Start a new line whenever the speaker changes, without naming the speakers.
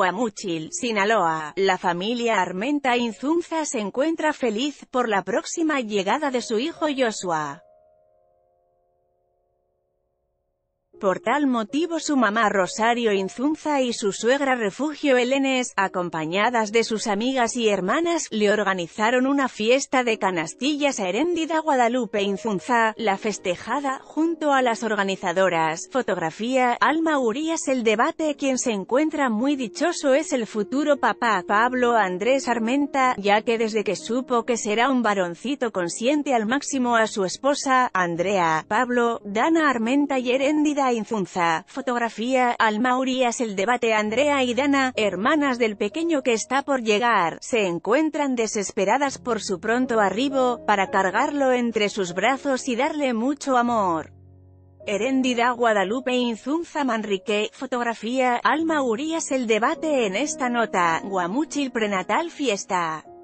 Guamúchil, Sinaloa. La familia Armenta Inzunza se encuentra feliz por la próxima llegada de su hijo Joshua. Por tal motivo su mamá Rosario Inzunza y su suegra Refugio Elenes, acompañadas de sus amigas y hermanas, le organizaron una fiesta de canastillas a Heréndida Guadalupe Inzunza, la festejada, junto a las organizadoras. Fotografía, Alma Urías. El debate. Quien se encuentra muy dichoso es el futuro papá, Pablo Andrés Armenta, ya que desde que supo que será un varoncito consiente al máximo a su esposa, Andrea, Pablo, Dana Armenta y Heréndida Inzunza. Fotografía, Alma Urías. El debate. Andrea y Dana, hermanas del pequeño que está por llegar, se encuentran desesperadas por su pronto arribo, para cargarlo entre sus brazos y darle mucho amor. Heréndida Guadalupe Inzunza Manrique. Fotografía, Alma Urías. El debate en esta nota. Guamúchil prenatal fiesta.